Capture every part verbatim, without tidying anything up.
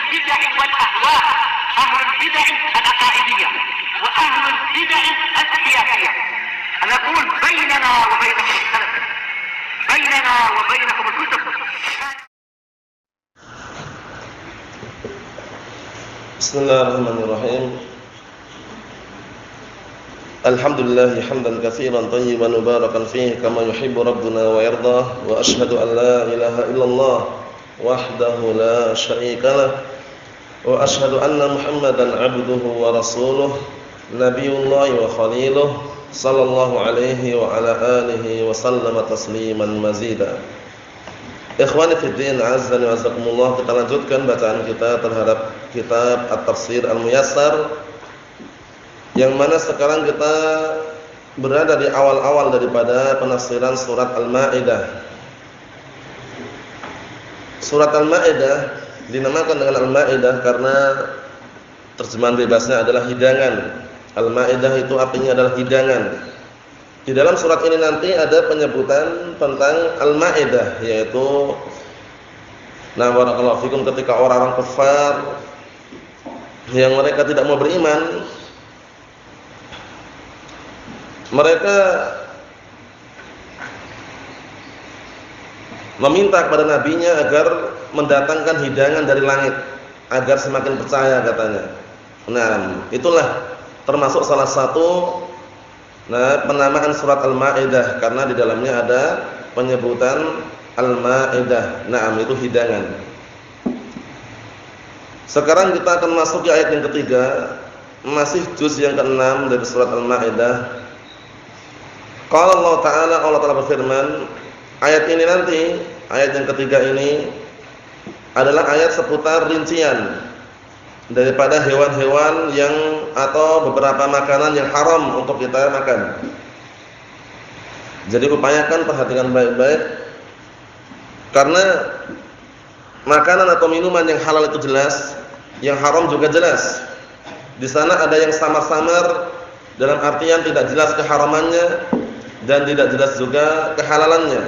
البدع والأهواء، أهل البدع العقائدية وأهل البدع السياسية. أنا أقول بيننا وبينكم السلف، بيننا وبينكم الكتب. بسم الله الرحمن الرحيم. الحمد لله حمدا كثيرا طيبا مباركا فيه كما يحب ربنا ويرضى، وأشهد أن لا إله إلا الله وحده لا شريك له، وأشهد أن محمدا عبده ورسوله نبي الله وخليله صلى الله عليه وعلى آله وسلم تسليما مزيدا. Ikhwani fi din, azzani wa azakumullah, kita lanjutkan bacaan kita terhadap kitab At-Tafsir Al-Muyassar, yang mana sekarang kita berada di awal-awal daripada penafsiran surat Al-Maidah. Surat Al-Maidah dinamakan dengan Al-Maidah karena terjemahan bebasnya adalah hidangan. Al-Maidah itu artinya adalah hidangan. Di dalam surat ini nanti ada penyebutan tentang Al-Maidah, yaitu nah barakallahu fikum, ketika orang-orang kafir yang mereka tidak mau beriman, mereka meminta kepada nabinya agar mendatangkan hidangan dari langit agar semakin percaya, katanya. Nah, itulah termasuk salah satu nah penamaan surat Al-Maidah, karena di dalamnya ada penyebutan Al-Maidah. Naam, itu hidangan. Sekarang kita akan masuk ke ayat yang ketiga, masih juz yang keenam dari surat Al-Maidah. Qala Allah Ta'ala, Allah Ta'ala berfirman, ayat ini nanti, ayat yang ketiga ini adalah ayat seputar rincian daripada hewan-hewan yang atau beberapa makanan yang haram untuk kita makan. Jadi upayakan perhatikan baik-baik, karena makanan atau minuman yang halal itu jelas, yang haram juga jelas. Di sana ada yang samar-samar dalam artian tidak jelas keharamannya dan tidak jelas juga kehalalannya.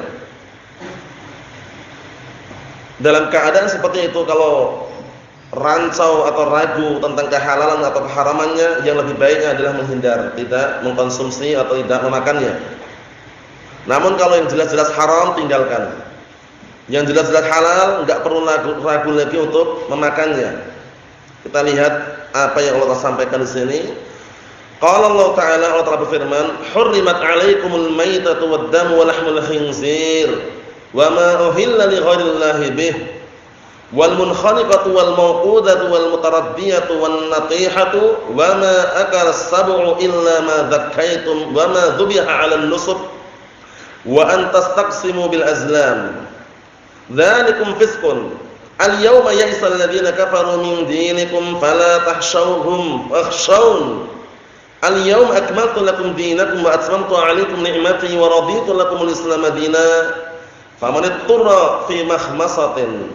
Dalam keadaan seperti itu, kalau rancau atau ragu tentang kehalalan atau keharamannya, yang lebih baiknya adalah menghindar, tidak mengkonsumsi atau tidak memakannya. Namun kalau yang jelas-jelas haram, tinggalkan. Yang jelas-jelas halal, enggak perlu ragu, ragu lagi untuk memakannya. Kita lihat apa yang Allah sampaikan di sini. Qala Allah Ta'ala, Allah Ta'ala berfirman, "Hurrimat 'alaikumul maitatu wad-damu wa lahmul khinzir wa ma uhilla li ghairillahi bih wal munkhaniqatu wal mawqudatu wal mutaraddiyatu wan natihatu wa ma akala as-sab'u illa ma dhakkaytum wa ma dhubiha 'alan nusub wa an tastaqsimu bil azlam dzalikum fisqun al-yawma ya'isa alladhina kafaru min dinikum fala tahshawhum wakhshawun al-yawma akmaltu lakum dinakum wa atmamtu 'alaykum ni'mati wa raditu lakumul islam dinan faman ittara fi makhmasatin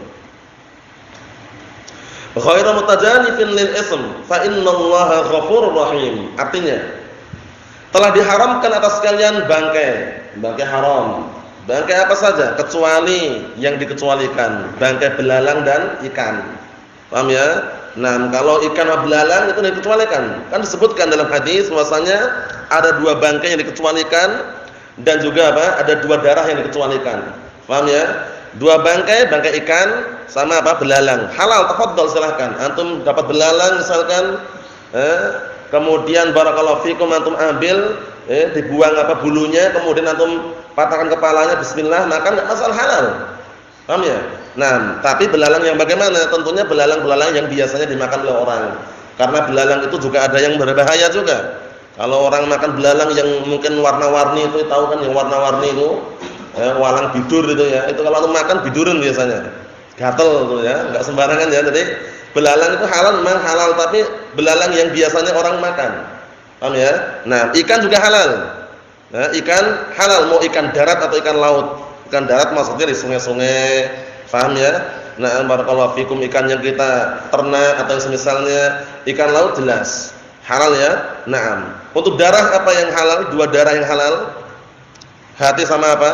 ghairu mutajanifin lil ism fa innallaha ghafurur rahim. Artinya, telah diharamkan atas kalian bangkai, bangkai haram. Bangkai apa saja kecuali yang dikecualikan, bangkai belalang dan ikan. Paham ya? Nah, kalau ikan sama belalang itu dikecualikan. Kan disebutkan dalam hadis bahwasanya ada dua bangkai yang dikecualikan dan juga apa? Ada dua darah yang dikecualikan. Paham ya? Dua bangkai, bangkai ikan sama apa? Belalang. Halal, tafadhol, silahkan. Antum dapat belalang misalkan, eh, kemudian barakallahu fikum antum ambil, eh, dibuang apa bulunya, kemudian antum patahkan kepalanya, bismillah, makan enggak masalah, halal. Paham ya? Nah, tapi belalang yang bagaimana? Tentunya belalang-belalang yang biasanya dimakan oleh orang. Karena belalang itu juga ada yang berbahaya juga. Kalau orang makan belalang yang mungkin warna-warni itu, tahu kan yang warna-warni itu? Eh, walang bidur itu ya, itu kalau makan bidurun biasanya, gatel tuh ya, nggak sembarangan ya. Jadi belalang itu halal, memang halal, tapi belalang yang biasanya orang makan, paham ya? Nah, ikan juga halal. Nah, ikan halal, mau ikan darat atau ikan laut. Ikan darat maksudnya di sungai-sungai, paham ya? Nah, barakallahu fikum, ikan yang kita ternak atau yang semisalnya, ikan laut jelas halal ya. Naam. Untuk darah apa yang halal? Dua darah yang halal, hati sama apa?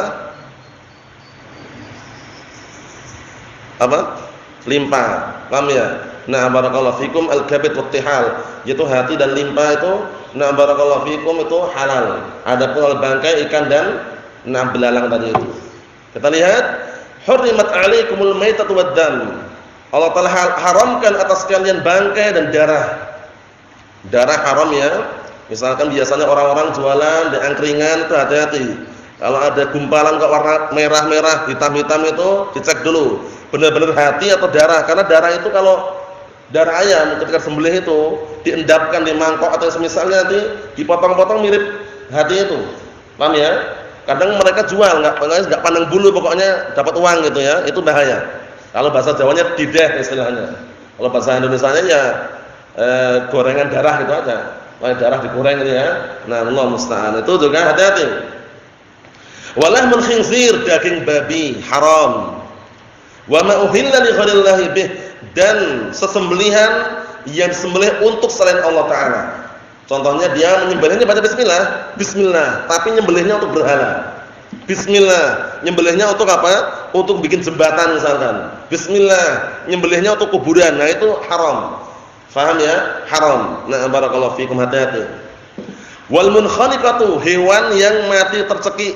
Apa? Limpa. Paham ya? Nah, barakallahu fikum al-kabid wat tihal, yaitu hati dan limpa itu, nah barakallahu fikum itu halal. Adapun al-bangkai ikan dan nah belalang tadi itu. Kita lihat, hurrimat 'alaikumul maitatu wad dam. Allah Taala haramkan atas kalian bangkai dan darah. Darah haram ya. Misalkan biasanya orang-orang jualan di angkringan itu hati-hati. Kalau ada gumpalan kok warna merah-merah, hitam-hitam itu dicek dulu. Benar-benar hati atau darah. Karena darah itu kalau darah ayam ketika sembelih itu diendapkan di mangkok atau semisalnya nanti dipotong-potong mirip hati itu. Paham ya? Kadang mereka jual enggak enggak pandang bulu, pokoknya dapat uang gitu ya. Itu bahaya. Kalau bahasa Jawanya dideh istilahnya. Kalau bahasa Indonesianya ya eh, gorengan darah gitu aja. Kayak darah digoreng gitu ya. Nah, Allah musta'an. Itu juga hati-hati. Walahmul khinzir, daging babi haram. Wa ma uhilla li ghairillahi bih, dan sesembelihan yang disembelih untuk selain Allah Taala. Contohnya dia menyembelihnya baca bismillah, bismillah, tapi nyembelihnya untuk berhala. Bismillah, nyembelihnya untuk apa? Untuk bikin jembatan misalkan. Bismillah, nyembelihnya untuk kuburan. Nah, itu haram. Faham ya? Haram. Nah, barakallahu fikum, hati-hati. Wal munkhaniqatu, hewan yang mati tercekik.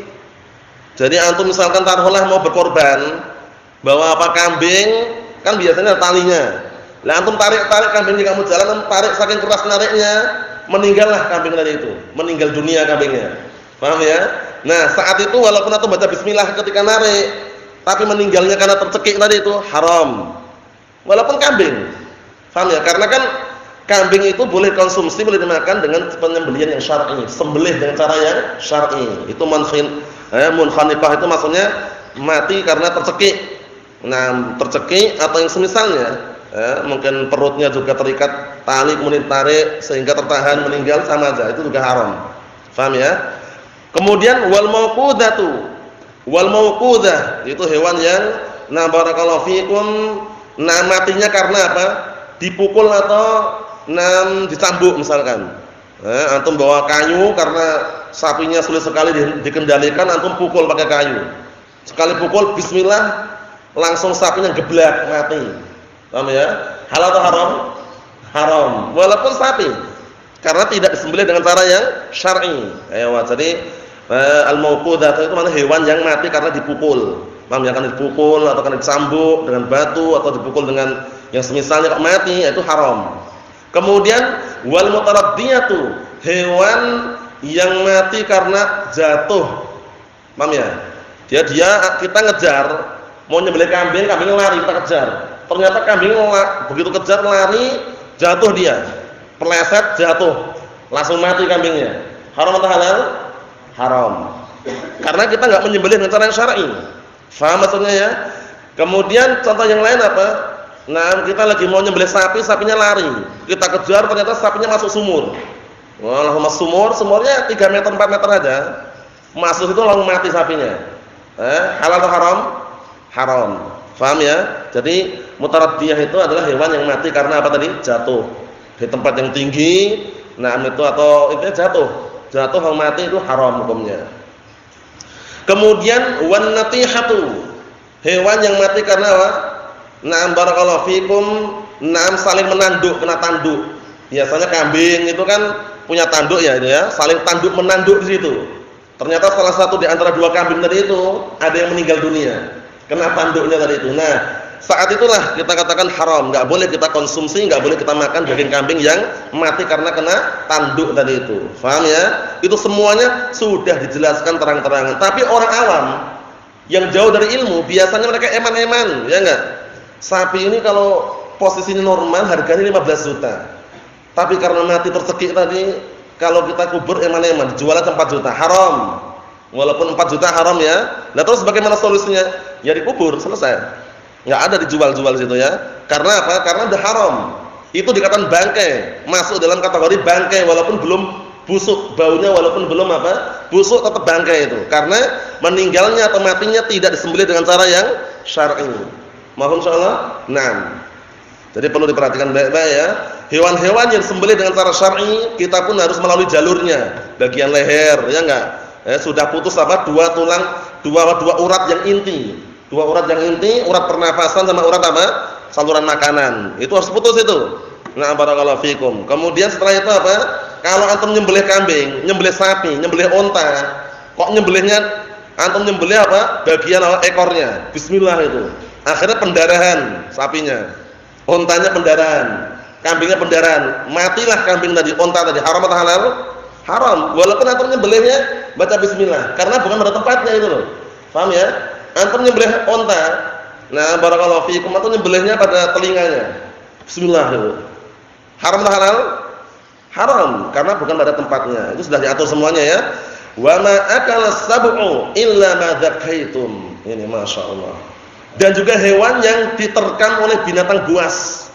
Jadi antum misalkan taruhlah mau berkorban, bawa apa kambing, kan biasanya ada talinya. Lah antum tarik-tarik kambingnya, kamu jalan tarik saking keras nariknya, meninggallah kambing tadi itu, meninggal dunia kambingnya. Paham ya? Nah, saat itu walaupun antum baca bismillah ketika narik, tapi meninggalnya karena tercekik tadi itu haram. Walaupun kambing. Paham ya? Karena kan kambing itu boleh konsumsi, boleh dimakan dengan penyembelihan yang syar'i, sembelih dengan cara yang syar'i. Itu munfin, eh, munkhaniqah itu maksudnya mati karena tercekik. Nah, tercekik atau yang semisalnya, eh, mungkin perutnya juga terikat tali kemudian tarik sehingga tertahan meninggal, sama aja, itu juga haram. Paham ya? Kemudian wal mauqudatu, wal mauqudah itu hewan yang nah barakallahu fikum, nah matinya karena apa? Dipukul atau nam dicambuk misalkan. Eh, antum bawa kayu karena sapinya sulit sekali di, dikendalikan, antum pukul pakai kayu. Sekali pukul bismillah langsung sapinya geblak mati. Paham ya? Halal atau haram? Haram. Walaupun sapi. Karena tidak disembelih dengan cara yang syar'i. Ayo, jadi eh, al-mauqudah itu mana hewan yang mati karena dipukul. Paham ya? Karena dipukul atau karena dicambuk dengan batu atau dipukul dengan yang semisalnya kok mati, itu haram. Kemudian wal mutaraddiyatu, hewan yang mati karena jatuh. Paham ya? Dia dia kita ngejar, mau nyembelih kambing, kambingnya lari, kita kejar. Ternyata kambing begitu kejar lari, jatuh dia. Peleset jatuh. Langsung mati kambingnya. Haram atau halal? Haram. Karena kita enggak menyembelih dengan cara yang syar'i. Faham maksudnya ya? Kemudian contoh yang lain apa? Nah, kita lagi mau nyembelih sapi, sapinya lari. Kita kejar, ternyata sapinya masuk sumur. Wah, masuk sumur, sumurnya tiga meter, empat meter aja. Masuk itu langsung mati sapinya. Eh, halal atau haram? Haram. Paham ya? Jadi mutaraddiyah itu adalah hewan yang mati karena apa tadi? Jatuh di tempat yang tinggi. Nah, itu atau itu jatuh. Jatuh yang mati itu haram hukumnya. Kemudian wan natihatu, hewan yang mati karena apa? Na'am barakallahu fikum, na'am saling menanduk, kena tanduk. Biasanya kambing itu kan punya tanduk ya itu ya, saling tanduk menanduk di situ. Ternyata salah satu di antara dua kambing tadi itu ada yang meninggal dunia, kena tanduknya tadi itu. Nah, saat itulah kita katakan haram, enggak boleh kita konsumsi, enggak boleh kita makan daging kambing yang mati karena kena tanduk tadi itu. Paham ya? Itu semuanya sudah dijelaskan terang-terangan. Tapi orang awam yang jauh dari ilmu biasanya mereka eman-eman, ya enggak? Sapi ini kalau posisinya normal harganya lima belas juta. Tapi karena mati tercekik tadi, kalau kita kubur eman-eman dijualnya empat juta, haram. Walaupun empat juta haram ya. Nah, terus bagaimana solusinya? Ya dikubur, selesai. Enggak ada dijual-jual di situ ya. Karena apa? Karena udah haram. Itu dikatakan bangkai, masuk dalam kategori bangkai walaupun belum busuk, baunya walaupun belum apa? Busuk, tetap bangkai itu. Karena meninggalnya atau matinya tidak disembelih dengan cara yang syar'i. Mohon insyaallah. Naam. Jadi perlu diperhatikan baik-baik ya. Hewan-hewan yang disembelih dengan cara syar'i, kita pun harus melalui jalurnya. Bagian leher, ya enggak? Eh, sudah putus apa? Dua tulang, dua dua urat yang inti. Dua urat yang inti, urat pernafasan sama urat apa? saluran makanan. Itu harus putus itu. Nah, barakallahu fikum. Kemudian setelah itu apa? Kalau antum nyembelih kambing, nyembelih sapi, nyembelih unta, kok nyembelihnya antum nyembelih apa? Bagian ekornya. Bismillah itu. Akhirnya pendarahan sapinya. Untanya pendarahan. Kambingnya pendarahan. Matilah kambing tadi, unta tadi. Haram atau halal? Haram. Walaupun antum nyembelihnya baca bismillah, karena bukan pada tempatnya itu loh. Paham ya? Antum nyembelih unta. Nah, barakallahu fikum, antum nyembelihnya pada telinganya. Bismillah itu. Haram atau halal? Haram, karena bukan pada tempatnya. Itu sudah diatur semuanya ya. Wa ma akala sab'u illa ma dzakaitum. Ini masyaallah. Dan juga hewan yang diterkam oleh binatang buas.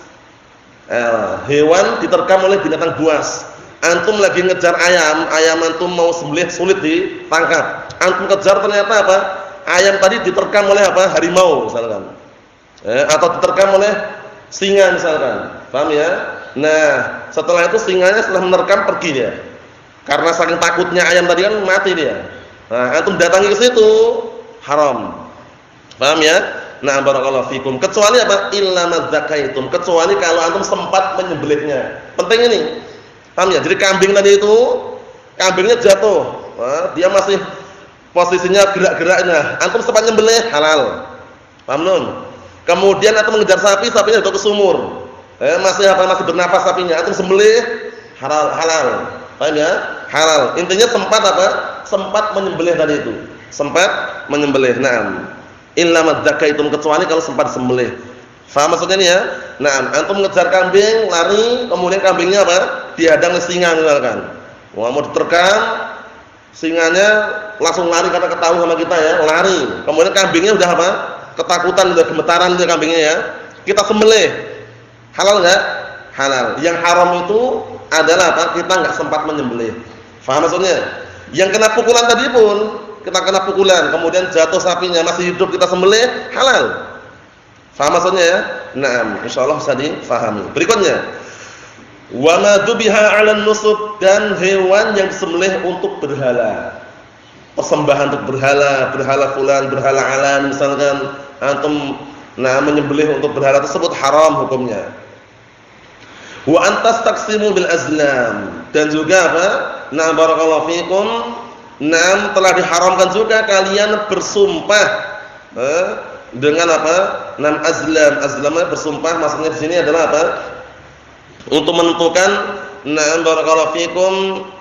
Eh, hewan diterkam oleh binatang buas. Antum lagi ngejar ayam, ayam antum mau sembelih sulit ditangkap. Antum kejar ternyata apa? Ayam tadi diterkam oleh apa? Harimau misalkan. Eh, atau diterkam oleh singa misalkan. Paham ya? Nah, setelah itu singanya setelah menerkam pergi dia. Karena saking takutnya ayam tadi kan mati dia. Nah, antum datangi ke situ haram. Paham ya? Nah, barakallahu fikum. Kecuali apa? Illa madzakaitum. Kecuali kalau antum sempat menyembelihnya. Penting ini. Paham ya? Jadi kambing tadi itu kambingnya jatuh. Nah, dia masih posisinya gerak-geraknya. Antum sempat nyembelih halal. Paham belum? Kemudian antum mengejar sapi, sapinya jatuh ke sumur. Eh, masih apa masih bernapas sapinya, antum sembelih halal, halal. Paham ya? Halal. Intinya sempat apa? Sempat menyembelih tadi itu. Sempat menyembelih. Naam. Illa madzakaitum, kecuali kalau sempat sembelih. Faham maksudnya ini ya? Naam, antum ngejar kambing, lari, kemudian kambingnya apa? Dihadang oleh singa misalkan. Wah, mau diterkam, singanya langsung lari karena ketahui sama kita ya, lari. Kemudian kambingnya udah apa? Ketakutan, udah gemetaran dia kambingnya ya. Kita sembelih. Halal enggak? Halal. Yang haram itu adalah apa? Kita enggak sempat menyembelih. Faham maksudnya? Yang kena pukulan tadi pun, kita kena pukulan, kemudian jatuh sapinya masih hidup kita sembelih, halal. Faham maksudnya ya? Naam, insyaallah bisa difahami. Berikutnya, wa ma dubiha 'alan nusub, dan hewan yang disembelih untuk berhala. Persembahan untuk berhala, berhala fulan, berhala alan misalkan antum nah menyembelih untuk berhala tersebut haram hukumnya. Wa antas taqsimu bil azlam, dan juga apa? Nah, barakallahu fikum, nah telah diharamkan juga kalian bersumpah eh, dengan apa? Nam azlam, azlamnya bersumpah maksudnya di sini adalah apa? Untuk menentukan nah barakallahu fikum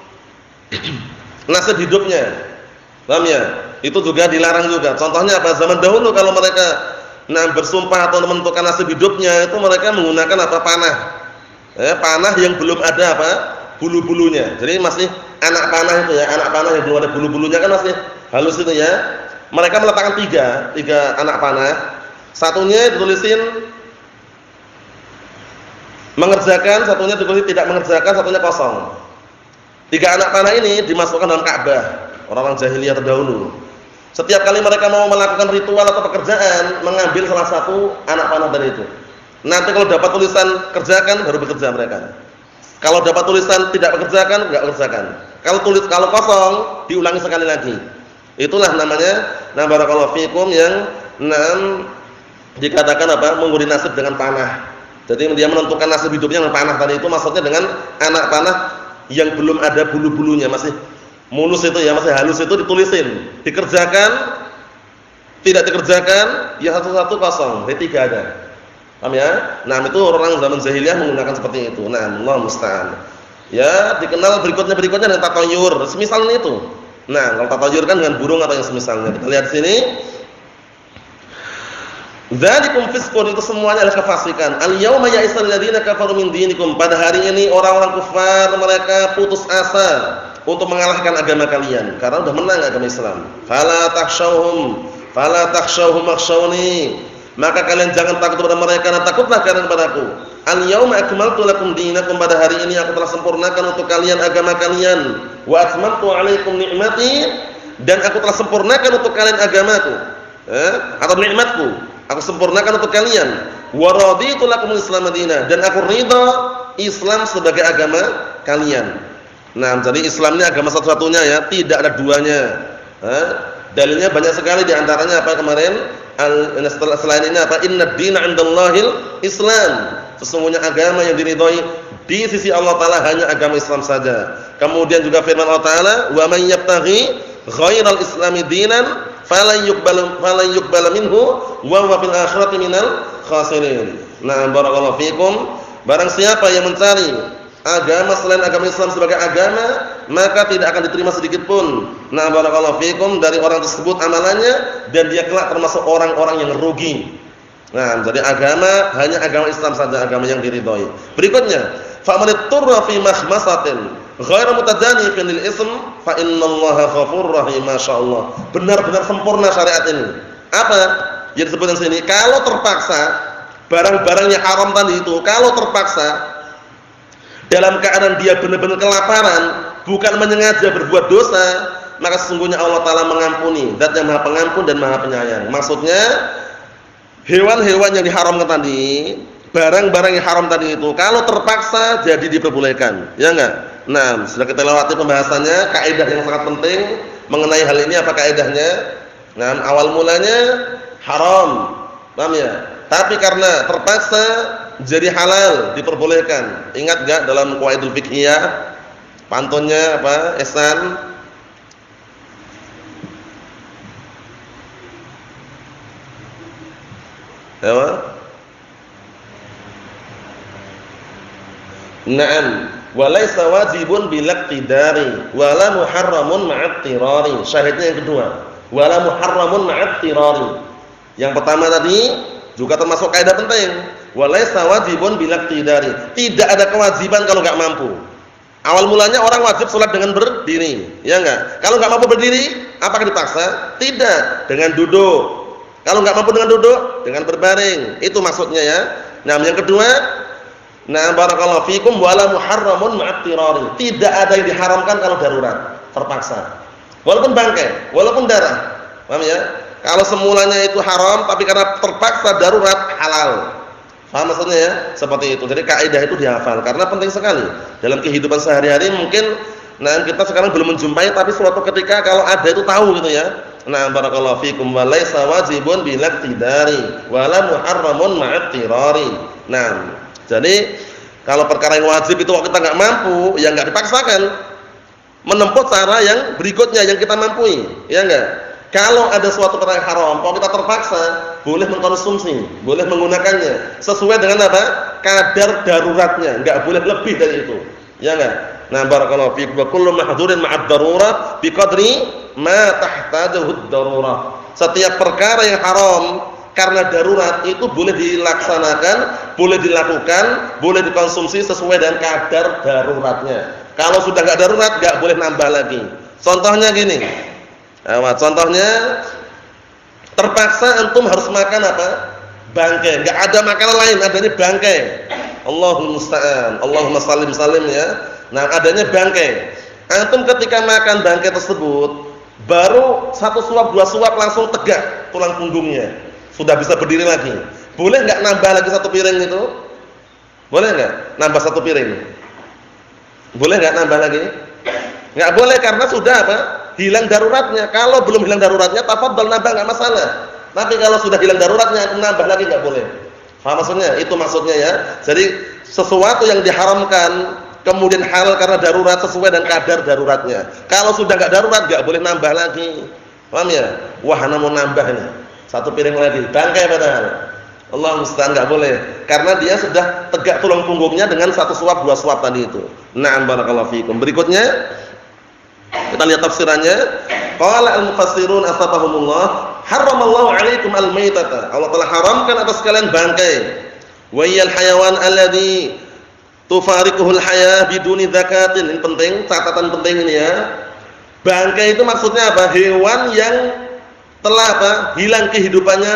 nasib hidupnya. Paham ya? Itu juga dilarang juga. Contohnya apa? Zaman dahulu kalau mereka nah bersumpah atau menentukan nasib hidupnya itu mereka menggunakan apa? Panah. Eh, panah yang belum ada apa? Bulu-bulunya. Jadi masih anak panah itu ya, anak panah yang belum ada bulu-bulunya kan masih halus itu ya. Mereka meletakkan tiga, tiga anak panah. Satunya ditulisin mengerjakan, satunya ditulis tidak mengerjakan, satunya kosong. Tiga anak panah ini dimasukkan dalam Ka'bah. Orang-orang jahiliyah terdahulu. Setiap kali mereka mau melakukan ritual atau pekerjaan, mengambil salah satu anak panah dari itu. Nanti kalau dapat tulisan kerjakan, baru bekerja mereka. Kalau dapat tulisan tidak bekerjakan, enggak kerjakan. Kalau tulis kalau kosong, diulangi sekali lagi. Itulah namanya na barakallahu fikum yang enam dikatakan apa? Mengundi nasib dengan panah. Jadi dia menentukan nasib hidupnya dengan panah tadi itu maksudnya dengan anak panah yang belum ada bulu-bulunya, masih mulus itu ya, masih halus itu ditulisin. Dikerjakan, tidak dikerjakan, ya satu-satu kosong, jadi tiga ada. Paham ya? Nah, itu orang zaman jahiliyah menggunakan seperti itu. Nah, Allah musta'an. Ya, dikenal berikutnya berikutnya dengan tatayur, semisalnya itu. Nah, kalau tatayur kan dengan burung atau yang semisalnya. Kita lihat sini. Dzalikum fisqun, itu semuanya adalah kefasikan. Al-yauma ya'isal ladzina kafaru min dinikum. Pada hari ini orang-orang kafir mereka putus asa untuk mengalahkan agama kalian karena sudah menang agama Islam. Fala takhshawhum, fala takhshawhum makhshawni. Maka kalian jangan takut kepada mereka, dan takutlah kalian kepadaku. Al-yauma akmaltu lakum dinakum, pada hari ini aku telah sempurnakan untuk kalian agama kalian. Wa atmamtu 'alaikum ni'mati, dan aku telah sempurnakan untuk kalian agamaku. Eh? Atau nikmatku, aku sempurnakan untuk kalian. Wa raditu lakum al-islam madina, dan aku ridha Islam sebagai agama kalian. Nah, jadi Islam ini agama satu-satunya ya, tidak ada duanya. Eh? Dalilnya banyak sekali, di antaranya apa kemarin? Al, selain ini apa? Inna dina 'indallahil Islam. Sesungguhnya agama yang diridhoi di sisi Allah Taala hanya agama Islam saja. Kemudian juga firman Allah Taala, "Wa may yabtaghi ghairal islami dinan falan yuqbal falan yuqbal minhu wa huwa fil akhirati minal khasirin." Nah, barakallahu fikum. Barang siapa yang mencari agama selain agama Islam sebagai agama, maka tidak akan diterima sedikit pun. Nah, barakallahu fikum, dari orang tersebut amalannya, dan dia kelak termasuk orang-orang yang rugi. Nah, jadi agama hanya agama Islam saja, agama yang diridhoi. Berikutnya, faman turra fi mahmasatin ghairu mutajanifin lil ism fa innallaha ghafurur rahim. Masyaallah, benar-benar sempurna syariat ini. Apa yang disebutkan sini? Kalau terpaksa barang-barang yang haram tadi itu, kalau terpaksa dalam keadaan dia benar-benar kelaparan, bukan menyengaja berbuat dosa, maka sesungguhnya Allah Ta'ala mengampuni, Zat yang Maha Pengampun dan Maha Penyayang. Maksudnya, hewan-hewan yang diharamkan tadi, barang-barang yang haram tadi itu, kalau terpaksa jadi diperbolehkan, ya enggak? Nah, sudah kita lewati pembahasannya, kaidah yang sangat penting mengenai hal ini. Apa kaidahnya? Nah, awal mulanya haram, paham ya? Tapi karena terpaksa jadi halal, diperbolehkan. Ingat enggak dalam qawaidul fiqhiyah pantunnya apa? Ihsan. Apa? Naam, wa laisa wajibun bilaktidari wala muharramun ma'attirari. Syahidnya yang kedua, wala muharramun ma'attirari. Yang pertama tadi juga termasuk kaidah penting. Walaysa wajibun bilaktidari. Tidak ada kewajiban kalau enggak mampu. Awal mulanya orang wajib sholat dengan berdiri, ya enggak? Kalau enggak mampu berdiri, apakah dipaksa? Tidak, dengan duduk. Kalau enggak mampu dengan duduk, dengan berbaring. Itu maksudnya ya. Nah, yang kedua, nah barakallahu fikum wala muharramun ma'attirari. Tidak ada yang diharamkan kalau darurat, terpaksa. Walaupun bangkai, walaupun darah. Paham ya? Kalau semulanya itu haram tapi karena terpaksa darurat halal. Paham maksudnya ya? Seperti itu. Jadi kaidah itu dihafal karena penting sekali dalam kehidupan sehari-hari. Mungkin nah kita sekarang belum menjumpai, tapi suatu ketika kalau ada itu tahu gitu ya. Nah, barakallahu fikum wa laisa wajibun bilaktidari wala muharramun ma'attirari. Nah, jadi kalau perkara yang wajib itu kalau kita enggak mampu, ya enggak dipaksakan. Menempuh cara yang berikutnya yang kita mampu, ya enggak? Kalau ada suatu perkara yang haram, kalau kita terpaksa, boleh mengkonsumsi, boleh menggunakannya sesuai dengan apa? Kadar daruratnya, enggak boleh lebih dari itu. Ya enggak? Nah, barakallahu fiikum, wa kullu mahdhurin ma'ad darurah biqadri ma tahtajuhu ad-darurah. Setiap perkara yang haram karena darurat itu boleh dilaksanakan, boleh dilakukan, boleh dikonsumsi sesuai dengan kadar daruratnya. Kalau sudah enggak darurat, enggak boleh nambah lagi. Contohnya gini. Nah, contohnya terpaksa antum harus makan apa? Bangkai. Enggak ada makanan lain, adanya bangkai. Allahumma musta'an. Allahumma salim salim ya. Nah, adanya bangkai. Antum ketika makan bangkai tersebut, baru satu suap, dua suap langsung tegak tulang punggungnya. Sudah bisa berdiri lagi. Boleh enggak nambah lagi satu piring itu? Boleh enggak nambah satu piring? Boleh enggak nambah lagi? Enggak boleh karena sudah apa? Hilang daruratnya. Kalau belum hilang daruratnya, tafadhol nambah enggak masalah. Tapi kalau sudah hilang daruratnya, nambah lagi enggak boleh. Paham maksudnya? Itu maksudnya ya. Jadi sesuatu yang diharamkan kemudian halal karena darurat sesuai dengan kadar daruratnya. Kalau sudah enggak darurat, enggak boleh nambah lagi. Paham ya? Wah, ana mau nambah ini. Satu piring lagi. Bangkai padahal. Allah musta'an, enggak boleh. Karena dia sudah tegak tulang punggungnya dengan satu suap, dua suap tadi itu. Na'am, barakallahu fikum. Berikutnya kita lihat tafsirannya. Qala al-mufassirun asbahumullah, haramallahu 'alaikum al-maitata. Allah telah haramkan atas kalian bangkai. Wa yal hayawan alladhi tufariquhul hayah biduni zakatin. Ini penting, catatan penting ini ya. Bangkai itu maksudnya apa? Hewan yang telah apa? Hilang kehidupannya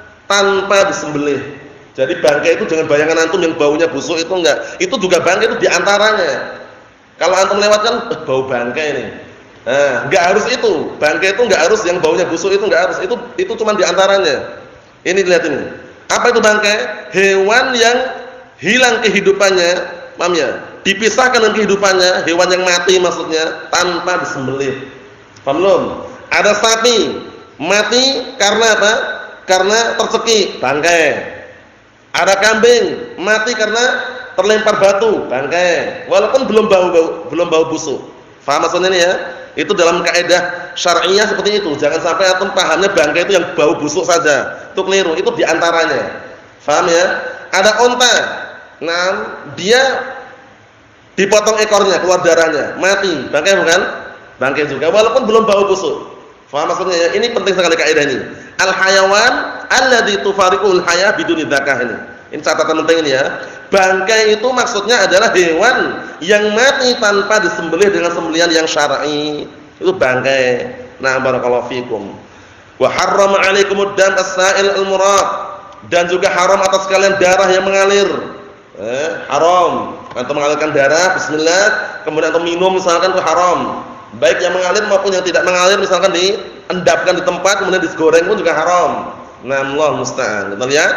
tanpa disembelih. Jadi bangkai itu jangan bayangan antum yang baunya busuk itu enggak. Itu juga bangkai itu diantaranya. Kalau antum lewat kan eh, bau bangkai ini. Nah, enggak harus itu. Bangkai itu enggak harus yang baunya busuk itu enggak harus. Itu itu cuma diantaranya. Ini lihat ini. Apa itu bangkai? Hewan yang hilang kehidupannya, paham ya? Dipisahkan dengan kehidupannya, hewan yang mati maksudnya tanpa disembelih. Paham belum? Ada sapi mati karena apa? Karena tercekik, bangkai. Ada kambing mati karena terlempar batu, bangkai. Walaupun belum bau-bau, belum bau busuk. Faham maksudnya ini ya? Itu dalam kaidah syar'iyyah seperti itu. Jangan sampai antum pahamnya bangkai itu yang bau busuk saja. Itu keliru. Itu diantaranya. Faham ya? Ada onta. Nah, dia dipotong ekornya, keluar darahnya, mati. Bangkai bukan? Bangkai juga. Walaupun belum bau busuk. Faham maksudnya ya? Ini penting sekali kaidah ini. Al-hayawan alladzi tufariqul hayah biduni dzakah ini. Ini catatan penting ini ya. Bangkai itu maksudnya adalah hewan yang mati tanpa disembelih dengan sembelihan yang syar'i. Itu bangkai. Nah, barakallahu fikum. Wa harrama 'alaikumud dam as-sa'il al-murad. Dan juga haram atas kalian darah yang mengalir. Eh, haram. Antum mengalirkan darah, bismillah, kemudian antum minum misalkan itu haram. Baik yang mengalir maupun yang tidak mengalir, misalkan diendapkan di tempat kemudian digoreng pun juga haram. Nah, Allah musta'an. Kita lihat.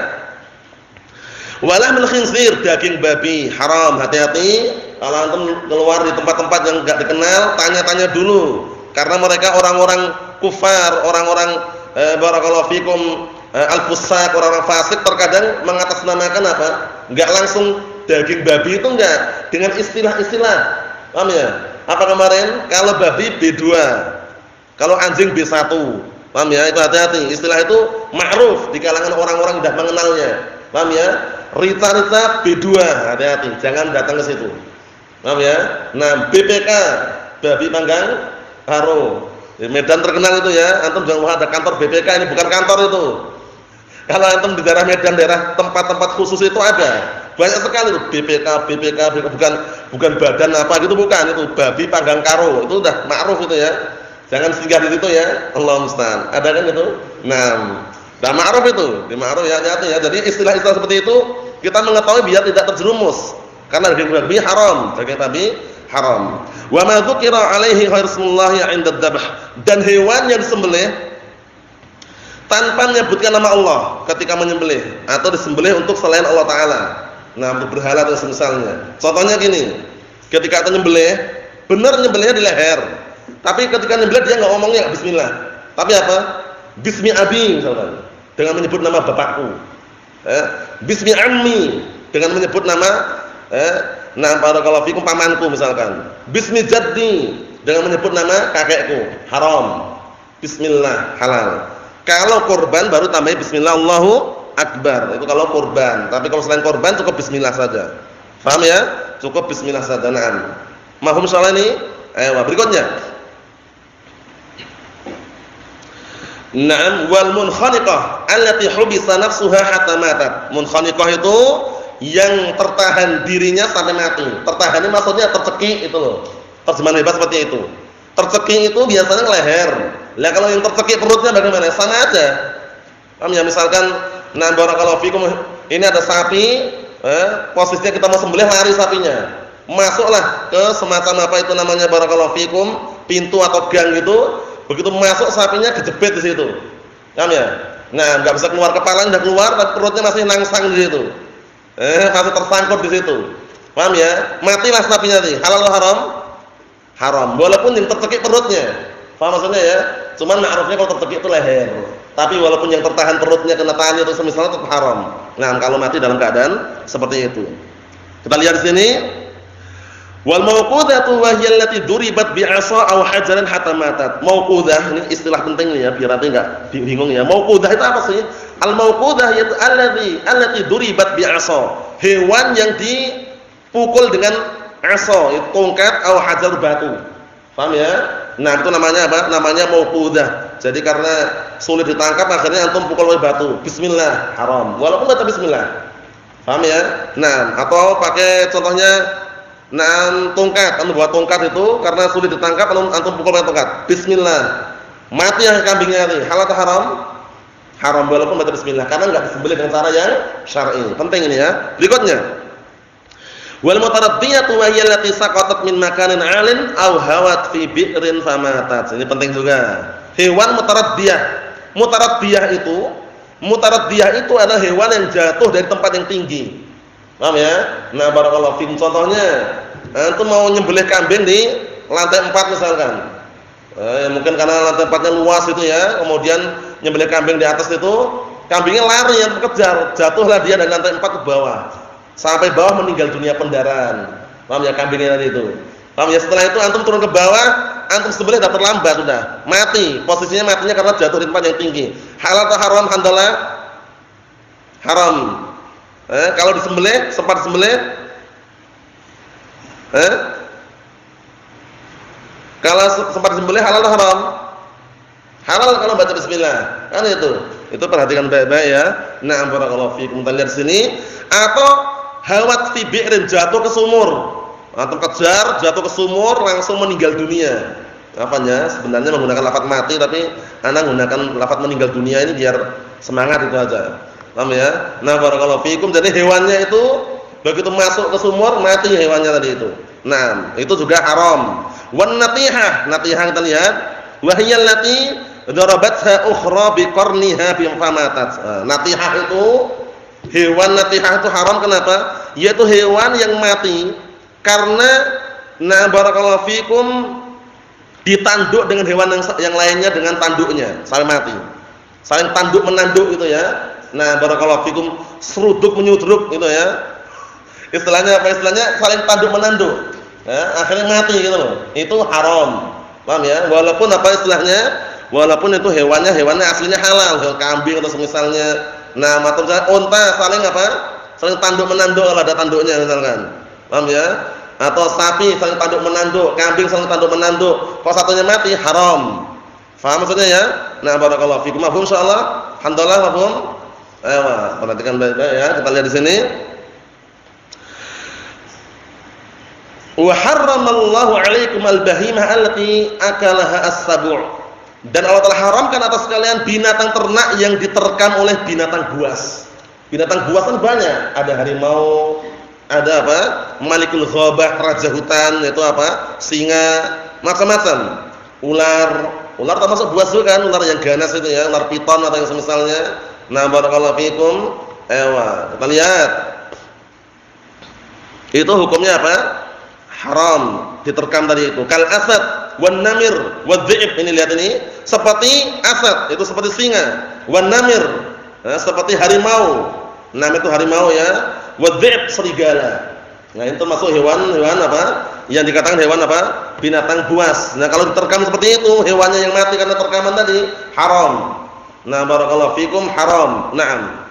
Walahmul khinzir, daging babi haram. Hati-hati kalau antum keluar di tempat-tempat yang enggak dikenal, tanya-tanya dulu. Karena mereka orang-orang kufar, orang-orang eh, barakallahu fikum eh, al-fusaq, orang-orang fasik terkadang mengatasnamakan apa? Enggak langsung daging babi itu enggak, dengan istilah-istilah. Paham ya? Apa kemarin? Kalau babi B dua, kalau anjing B satu. Paham ya? Itu hati-hati. Istilah itu ma'ruf di kalangan orang-orang yang tidak mengenalnya. Paham ya? Rita-rita B dua, hati-hati, jangan datang ke situ. Paham ya? Nah, B P K, babi panggang karo. Di Medan terkenal itu ya. Antum jangan lupa ada kantor B P K, ini bukan kantor itu. Kalau antum di daerah Medan, daerah tempat-tempat khusus itu ada. Banyak sekali itu B P K, B P K, bukan bukan badan apa gitu, bukan, itu babi panggang karo. Itu udah ma'ruf itu ya. Jangan singgah di situ ya. Allah musta'an. Ada kan itu? Nah, dah ma'ruf itu, di ma'ruf ya, hati-hati ya. Jadi istilah-istilah seperti itu kita mengetahui biar tidak terjerumus. Karena daging babi haram, daging babi haram. Wa ma dzukira alaihi ghairullahi 'inda dzabh. Dan hewan yang disembelih tanpa menyebutkan nama Allah ketika menyembelih atau disembelih untuk selain Allah taala. Nah, untuk berhala atau semisalnya. Contohnya gini, ketika kita nyembelih, benar nyembelihnya di leher. Tapi ketika nyembelih dia enggak ngomongnya bismillah. Tapi apa? Bismi abi misalkan, dengan menyebut nama bapakku. Eh, bismi ammi, dengan menyebut nama eh nah barakallahu fikum pamanku misalkan. Bismi jaddi, dengan menyebut nama kakekku. Haram. Bismillah halal. Kalau kurban baru tambahin bismillah Allahu akbar. Itu kalau kurban. Tapi kalau selain kurban cukup bismillah saja. Paham ya? Cukup bismillah saja. Naam. Mahum soal ini? Ayo berikutnya. Naam, wal munkhaniqah allati hubisa nafsuha hatta matat. Munkhaniqah itu yang tertahan dirinya sampai mati. Tertahan ini maksudnya tercekik itu loh. Terjemahan bebas seperti itu. Tercekik itu biasanya leher. Lah kalau yang tercekik perutnya bagaimana? Sama aja. Paham ya? Misalkan nah barakallahu fikum, ini ada sapi, eh, posisinya kita mau sembelih, lari sapinya. Masuklah ke semacam apa itu namanya barakallahu fikum, pintu atau gang gitu. Begitu masuk sapinya kejepit di situ. Paham ya? Nah, enggak bisa keluar, kepalanya udah keluar tapi perutnya masih nangsang di situ. Eh, masih tersangkut di situ. Paham ya? Matilah sapinya tadi. Halal atau haram? Haram. Walaupun yang tercekik perutnya. Paham maksudnya ya? Cuman ma'rufnya kalau tercekik itu leher. Tapi walaupun yang tertahan perutnya kena tali atau semisalnya tetap haram. Nah, kalau mati dalam keadaan seperti itu. Kita lihat di sini. Wal mauqudatu wa hiya allati duribat bi'asa aw hajaran hatta matat. Mauqudah ini istilah penting nih ya, biar nanti enggak bingung ya. Mauqudah itu apa sih? Al mauqudah yaitu allati allati duribat bi'asa. Hewan yang dipukul dengan asa, itu tongkat atau hajar batu. Paham ya? Nah, itu namanya apa? Namanya mauqudah. Jadi karena sulit ditangkap akhirnya antum pukul oleh batu. Bismillah, haram. Walaupun baca bismillah. Paham ya? Nah, atau pakai contohnya nah tongkat, antum buat tongkat itu karena sulit ditangkap antum pukul pakai tongkat. Bismillah. Mati yang kambingnya tadi, halal atau haram? Haram walaupun baca bismillah karena enggak disembelih dengan cara yang syar'i. Penting ini ya. Berikutnya. Wal mutaraddiyatu wa hiya allati saqatat min makanin 'alin aw hawat fi bi'rin famatat. Ini penting juga. Hewan mutaraddiyah. Mutaraddiyah itu, mutaraddiyah itu adalah hewan yang jatuh dari tempat yang tinggi. Paham ya? Nah, barakallahu fikum, contohnya antum mau nyembelih kambing di lantai empat misalkan. Eh, mungkin karena tempatnya luas itu ya, kemudian nyembelih kambing di atas itu, kambingnya lari yang kejar, jatuhlah dia dari lantai empat ke bawah. Sampai bawah meninggal dunia pendarahan. Paham ya kambingnya tadi itu. Paham ya, setelah itu antum turun ke bawah, antum sembelih sudah terlambat sudah. Mati. Posisinya matinya karena jatuh di tempat yang tinggi. Halal atau haram handallah? Haram. Eh, kalau disembelih, sempat disembelih? Eh? Kalau sempat disembelih halal atau haram? Halal kalau baca bismillah. Kan itu. Itu perhatikan baik-baik ya. Na'am barakallahu fiikum. Kita lihat sini, atau hawat fi bi'rin, jatuh ke sumur. Atau kejar, jatuh ke sumur langsung meninggal dunia. Apanya? Sebenarnya menggunakan lafaz mati, tapi ana menggunakan lafaz meninggal dunia ini biar semangat itu aja. Paham ya? Nah, barakallahu fiikum. Jadi hewannya itu begitu masuk ke sumur mati hewannya tadi itu. Nah, itu juga haram. Wan natihah, natihah kita lihat, wa hiya allati darabatha ukhra bi qarniha bi famatat. Natihah itu, hewan natihah itu haram kenapa? Yaitu hewan yang mati karena na barakallahu fikum ditanduk dengan hewan yang, yang lainnya dengan tanduknya, saling mati. Saling tanduk menanduk itu ya. Nah, barakallahu fikum seruduk menyudruk itu ya. Istilahnya apa istilahnya? Saling tanduk menanduk. Ya, akhirnya mati gitu loh. Itu haram. Paham ya? Walaupun apa istilahnya? Walaupun itu hewannya hewannya aslinya halal, hewan kambing atau semisalnya. Nah, atau misalnya unta saling apa? Saling tanduk menanduk kalau ada tanduknya misalkan. Paham ya? Atau sapi saling tanduk menanduk, kambing saling tanduk menanduk. Kalau satunya mati haram. Paham maksudnya ya? Nah, barakallahu fikum. Mafhum insyaallah? Alhamdulillah mafhum? Ayo, perhatikan baik-baik ya. Kita lihat di sini. Wa harramallahu 'alaikum al-bahimah allati akalaha as-sabu'. Dan Allah telah haramkan atas kalian binatang ternak yang diterkam oleh binatang buas. Binatang buas kan banyak, ada harimau, ada apa? Malikul ghabah, raja hutan, itu apa? Singa, macam-macam. Ular, ular termasuk buas juga kan, ular yang ganas itu ya, ular piton atau yang semisalnya. Nah, barakallahu fikum. Ewa, kita lihat. Itu hukumnya apa? Haram, diterkam tadi itu. Kal asad wan namir wadh-dhi'b, ini lihat ini, seperti asad, itu seperti singa, wan namir, nah, seperti harimau. Nam itu harimau ya, wadh-dhi'b serigala. Nah, itu masuk hewan-hewan apa? Yang dikatakan hewan apa? Binatang buas. Nah, kalau diterkam seperti itu, hewannya yang mati karena terkaman tadi haram. Nah, barakallahu fikum, haram. Naam.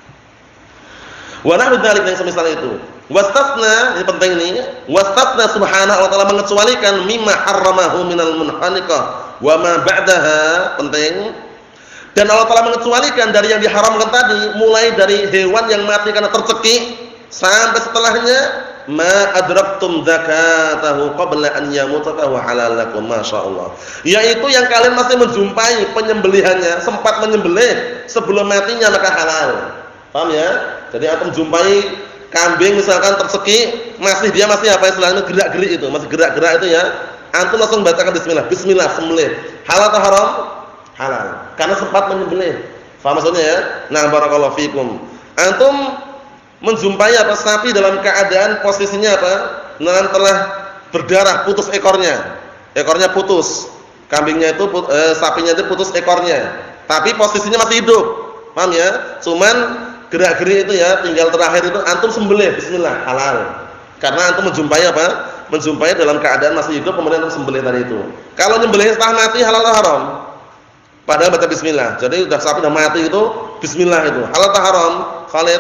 Wa nahwu dzalik, yang semisal itu. Wastasna, ini penting ini. Wastasna subhanahu wa ta'ala mengecualikan mimma harramahu minal munkhaniqah wa ma ba'daha, penting. Dan Allah Ta'ala mengecualikan dari yang diharamkan tadi, mulai dari hewan yang mati karena tercekik sampai setelahnya ma adraktum zakatahu qabla an yamuta fa huwa halal lakum, masyaallah. Yaitu yang kalian masih menjumpai penyembelihannya, sempat menyembelih sebelum matinya, maka halal. Paham ya? Jadi akan jumpai kambing misalkan tercekik, masih dia masih apa istilahnya gerak-gerik itu, masih gerak-gerak itu ya. Antum langsung bacakan bismillah, bismillah sembelih. Halal atau haram? Halal. Karena sempat menyembelih. Faham maksudnya ya? Nah, barakallahu fikum. Antum menjumpai apa sapi dalam keadaan posisinya apa? Nah, telah berdarah, putus ekornya. Ekornya putus. Kambingnya itu eh, sapinya itu putus ekornya. Tapi posisinya masih hidup. Paham ya? Cuman gerak-gerik itu ya, tinggal terakhir itu antum sembelih, bismillah, halal. Karena antum menjumpai apa? Menjumpai dalam keadaan masih hidup kemudian antum sembelih tadi itu. Kalau nyembelih setelah mati halal atau haram? Padahal baca bismillah. Jadi sudah sapi sudah mati itu bismillah itu. Halal atau haram? Khalid.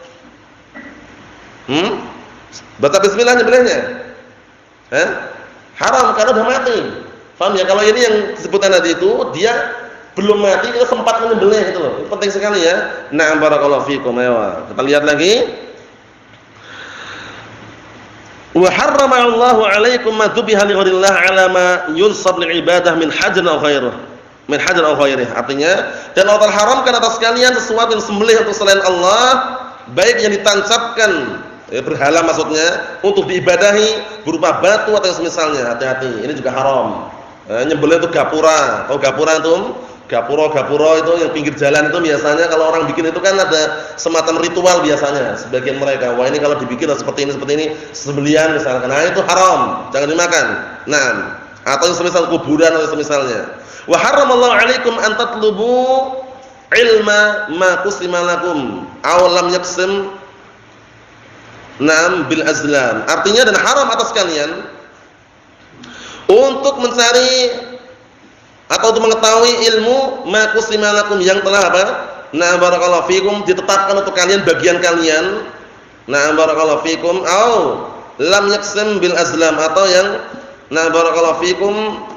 Hmm? Baca bismillah nyembelihnya. Eh? Haram karena sudah mati. Paham ya? Kalau ini yang disebutkan tadi itu dia belum mati, kita sempat menyembelih itu loh. Penting sekali ya. Na'am barakallahu fikum. Ayo, kita lihat lagi. Wa harrama Allahu 'alaikum ma dhubiha li ghairillah 'ala ma yunsab li ibadah min hajr aw ghairihi. Min hajr aw ghairihi. Artinya, dan Allah telah haramkan atas kalian sesuatu yang sembelih untuk selain Allah, baik yang ditancapkan, ya, berhala maksudnya, untuk diibadahi berupa batu atau yang semisalnya. Hati-hati, ini juga haram. Eh, nyembelih itu gapura. Tahu gapura itu? Gapura-gapura itu yang pinggir jalan itu biasanya kalau orang bikin itu kan ada semacam ritual biasanya sebagian mereka. Wah, ini kalau dibikin seperti ini seperti ini sembelihan misalkan. Nah, itu haram, jangan dimakan. Nah, atau yang semisal kuburan atau semisalnya. Wa haramallahu 'alaikum an tatlubu ilma ma qusima lakum aw lam yaqsim nam bil azlam. Artinya dan haram atas kalian untuk mencari atau untuk mengetahui ilmu ma qusima lakum yang telah apa? Nah barakallahu fikum ditetapkan untuk kalian bagian kalian. Nah barakallahu fikum aw lam yaqsim bil azlam atau yang nah barakallahu fikum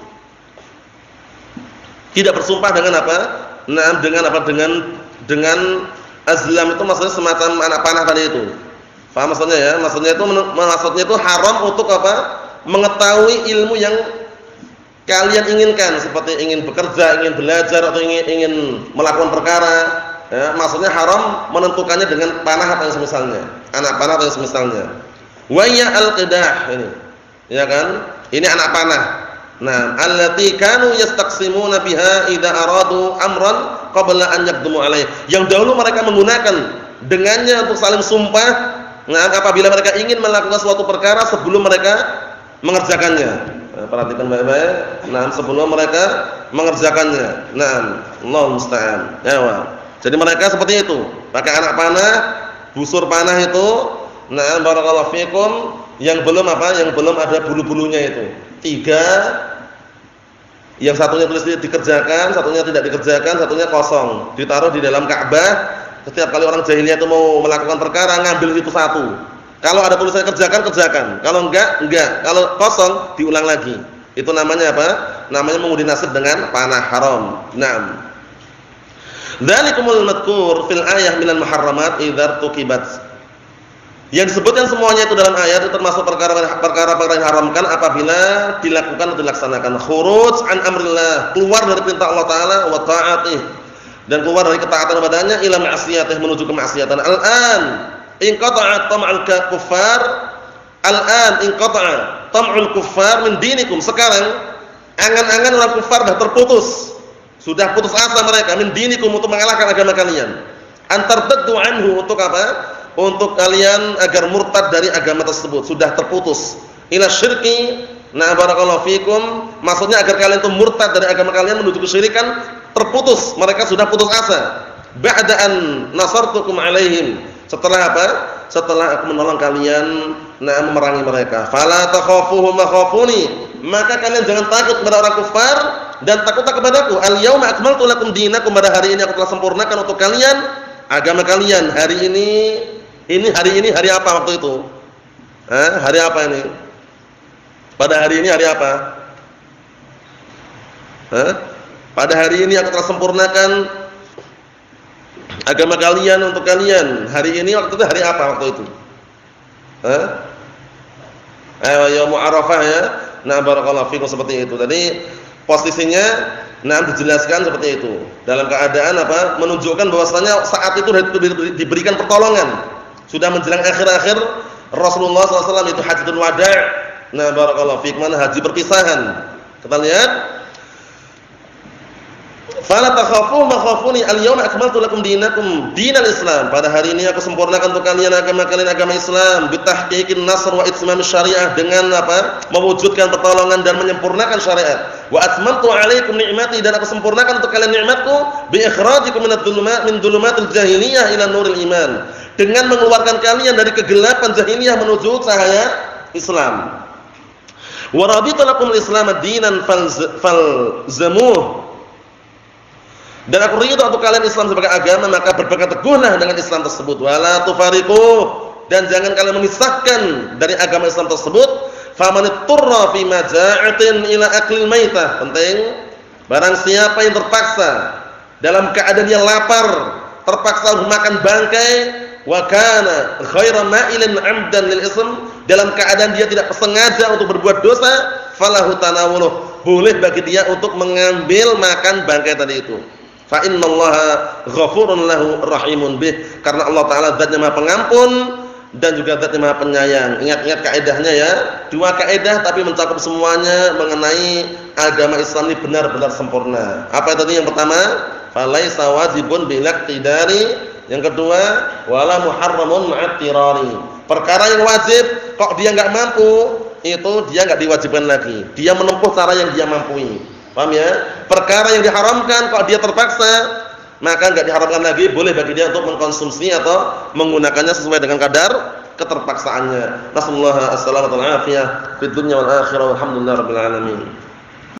tidak bersumpah dengan apa? Nah, dengan apa? Dengan dengan azlam itu maksudnya semacam anak panah tadi itu. Paham maksudnya ya? Maksudnya itu maksudnya itu haram untuk apa? Mengetahui ilmu yang kalian inginkan, seperti ingin bekerja, ingin belajar atau ingin ingin melakukan perkara. Ya, maksudnya haram menentukannya dengan panah atau yang semisalnya. Anak panah atau yang semisalnya. Wa ya al-qidah ini. Ya kan? Ini anak panah. Nah, allati kanu yastaqsimuna biha idza aradu amran qabla an yaqdumu alaih. Yang dahulu mereka menggunakan dengannya untuk saling sumpah, nah apabila mereka ingin melakukan suatu perkara sebelum mereka mengerjakannya. Nah, perhatikan baik-baik. Nah, sebelum mereka mengerjakannya. Nah, Allah musta'an. Ya, wah. Jadi mereka seperti itu, pakai anak panah, busur panah itu, nah barakallahu fikum, yang belum apa? Yang belum ada bulu-bulunya itu. Tiga, yang satunya tulis dikerjakan, satunya tidak dikerjakan, satunya kosong, ditaruh di dalam Ka'bah. Setiap kali orang jahiliyah itu mau melakukan perkara, ngambil itu satu. Kalau ada tulisannya kerjakan, kerjakan. Kalau enggak, enggak. Kalau kosong, diulang lagi. Itu namanya apa? Namanya mengundi nasib dengan panah haram. Naam. Dzalikumul madhkur fil ayah minal muharramat idza tuqibat. Yang disebutkan semuanya itu dalam ayat itu termasuk perkara-perkara yang diharamkan apabila dilakukan atau dilaksanakan. Khuruj an amrillah, keluar dari perintah Allah Taala wa ta'atih, dan keluar dari ketaatan kepadanya ila ma'siyatih, menuju kemaksiatan. Al-an inqata'a tam'ul kuffar, al-an inqata'a tam'ul kuffar min dinikum. Sekarang angan-angan orang kufar sudah terputus. Sudah putus asa mereka min dinikum untuk mengalahkan agama kalian. Antardaddu anhu, untuk apa? Untuk kalian agar murtad dari agama tersebut, sudah terputus. Ila syirki, na barakallahu fikum, maksudnya agar kalian itu murtad dari agama kalian menuju kesyirikan, terputus, mereka sudah putus asa. Ba'da an nasartukum alaihim, setelah apa? Setelah aku menolong kalian, nah memerangi mereka. Fala takhafuhum makhafuni, maka kalian jangan takut kepada orang kafir dan takutlah kepadaku. Al yauma akmaltu lakum dinakum, pada hari ini aku telah sempurnakan untuk kalian agama kalian. Hari ini Ini hari ini hari apa waktu itu? Eh, hari apa ini? Pada hari ini hari apa? Eh? Pada hari ini aku telah sempurnakan agama kalian untuk kalian. Hari ini waktu itu hari apa waktu itu? Eh? Ayo yaum Arafah ya. Nah barakallahu fikum, seperti itu. Tadi posisinya nah dijelaskan seperti itu. Dalam keadaan apa? Menunjukkan bahwasanya saat itu diberikan pertolongan. Sudah menjelang akhir-akhir Rasulullah sallallahu alaihi wasallam itu hajjatul wada'. Nah barakallahu fikum, haji perpisahan. Kita lihat. Fala takhafu makhafuni al-yawma akmaltu lakum dinakum dinal Islam. Pada hari ini aku sempurnakan untuk kalian agama kalian agama Islam, bitahqiqin nasr wa itmam syariah, dengan apa? Mewujudkan pertolongan dan menyempurnakan syariat. Wa atmamtu 'alaikum ni'mati, dan aku sempurnakan untuk kalian nikmatku bi ikhrajikum minadh dhulumat min dhulumatil jahiliyah ila nuril iman, dengan mengeluarkan kalian dari kegelapan jahiliyah menuju cahaya Islam. Wa raditu lakum al-islam ad-dinan falzamuh, dan aku ridha untuk kalian Islam sebagai agama, maka berpegang teguhlah dengan Islam tersebut. Wala tufariqu, dan jangan kalian memisahkan dari agama Islam tersebut. Faman turra fi maja'atin ila aklil maitah, penting, barang siapa yang terpaksa dalam keadaan yang lapar, terpaksa untuk makan bangkai, wa kana khairan ma'ilin 'amdan lil ism, dalam keadaan dia tidak sengaja untuk berbuat dosa, falahu tanawuluh, boleh bagi dia untuk mengambil makan bangkai tadi itu. Fa innallaha ghafurun lahu rahimun bih, karena Allah Taala zatnya Maha Pengampun dan juga zatnya Maha Penyayang. Ingat-ingat kaidahnya ya, dua kaidah tapi mencakup semuanya mengenai agama Islam ini benar-benar sempurna. Apa tadi yang pertama? Falaisa wajibun bil iqtidari, yang kedua wala muharramun ma'at tirari. Perkara yang wajib kok dia enggak mampu, itu dia enggak diwajibkan lagi. Dia menempuh cara yang dia mampu. Paham ya? Perkara yang diharamkan kalau dia terpaksa, maka enggak diharamkan lagi, boleh bagi dia untuk mengkonsumsi atau menggunakannya sesuai dengan kadar keterpaksaannya. Nasallahu alaihi wasallam fid dunya wal akhirah walhamdulillahirabbil alamin.